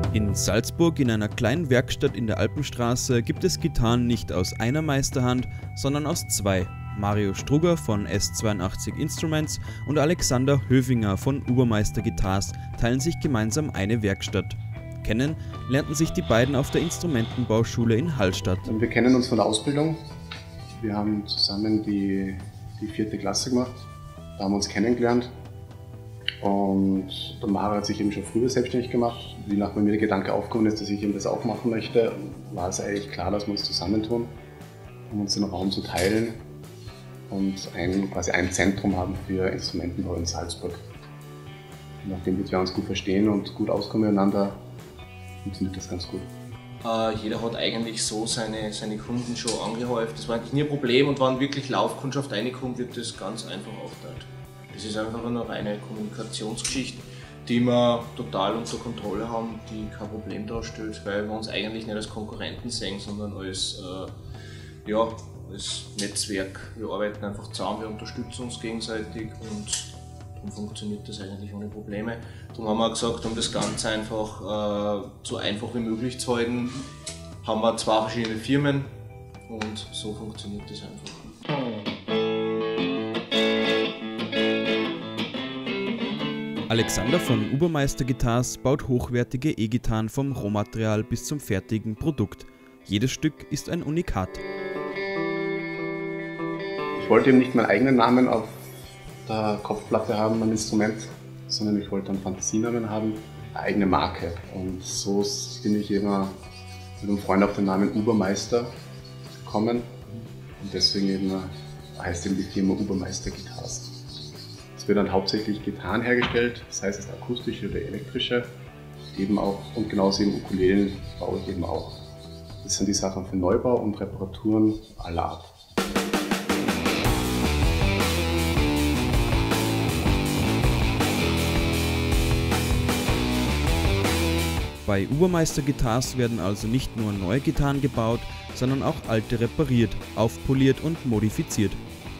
In Salzburg in einer kleinen Werkstatt in der Alpenstraße gibt es Gitarren nicht aus einer Meisterhand, sondern aus zwei. Mario Strugger von S82 Instruments und Alexander Höfinger von Ubermeister Guitars teilen sich gemeinsam eine Werkstatt. Kennen lernten sich die beiden auf der Instrumentenbauschule in Hallstatt. Wir kennen uns von der Ausbildung. Wir haben zusammen die 4. Klasse gemacht. Da haben wir uns kennengelernt. Und der Mario hat sich eben schon früher selbstständig gemacht. Wie nachdem mir der Gedanke aufgekommen ist, dass ich eben das auch machen möchte, war es eigentlich klar, dass wir uns zusammentun, um uns den Raum zu teilen und quasi ein Zentrum haben für Instrumentenbau in Salzburg. Und nachdem wir uns gut verstehen und gut auskommen miteinander, funktioniert das ganz gut. Jeder hat eigentlich so seine Kunden schon angehäuft. Das war eigentlich nie ein Problem, und wenn wirklich Laufkundschaft reinkommt, wird das ganz einfach aufgeteilt. Das ist einfach eine reine Kommunikationsgeschichte, die wir total unter Kontrolle haben, die kein Problem darstellt, weil wir uns eigentlich nicht als Konkurrenten sehen, sondern als Netzwerk. Wir arbeiten einfach zusammen, wir unterstützen uns gegenseitig und darum funktioniert das eigentlich ohne Probleme. Darum haben wir gesagt, um das Ganze einfach so einfach wie möglich zu halten, haben wir 2 verschiedene Firmen und so funktioniert das einfach. Alexander von Ubermeister Guitars baut hochwertige E-Gitarren vom Rohmaterial bis zum fertigen Produkt. Jedes Stück ist ein Unikat. Ich wollte eben nicht meinen eigenen Namen auf der Kopfplatte haben, mein Instrument, sondern ich wollte einen Fantasienamen haben, eine eigene Marke. Und so bin ich immer mit einem Freund auf den Namen Ubermeister gekommen. Und deswegen heißt die Firma Ubermeister Guitars. Es wird dann hauptsächlich Gitarren hergestellt, sei es akustische oder elektrische, eben auch, und genauso eben Ukulelen baue ich eben auch. Das sind die Sachen für Neubau und Reparaturen aller Art. Bei Ubermeister Guitars werden also nicht nur neue Gitarren gebaut, sondern auch alte repariert, aufpoliert und modifiziert.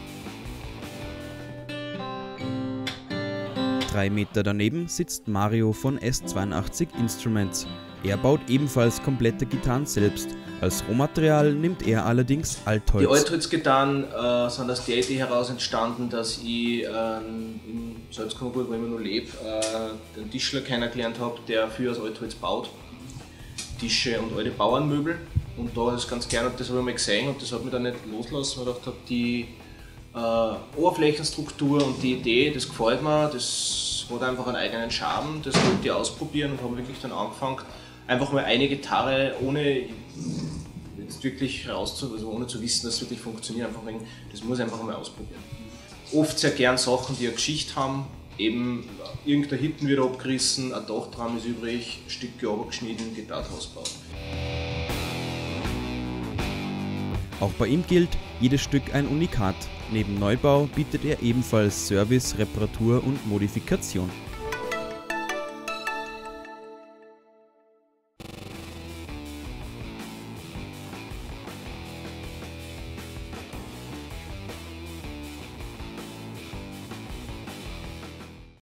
3 Meter daneben sitzt Mario von S82 Instruments. Er baut ebenfalls komplette Gitarren selbst. Als Rohmaterial nimmt er allerdings Altholz. Die Altholzgitarren sind aus der Idee heraus entstanden, dass ich in Salzburg, wo ich immer noch lebe, den Tischler kennengelernt habe, der viel aus Altholz baut. Tische und alte Bauernmöbel. Und da ist ganz gerne, das habe ich mal gesehen und das hat mich dann nicht losgelassen, weil ich gedacht habe, die Oberflächenstruktur und die Idee, das gefällt mir, das hat einfach einen eigenen Charme, das wollte ich ausprobieren und habe wirklich dann angefangen, einfach mal eine Gitarre, ohne jetzt wirklich ohne zu wissen, dass es wirklich funktioniert, einfach wegen, das muss ich einfach mal ausprobieren. Oft sehr gern Sachen, die eine Geschichte haben, eben irgendein Hitten wird abgerissen, ein Dachtraum ist übrig, Stücke abgeschnitten, Gitarre ausgebaut. Auch bei ihm gilt, jedes Stück ein Unikat. Neben Neubau bietet er ebenfalls Service, Reparatur und Modifikation.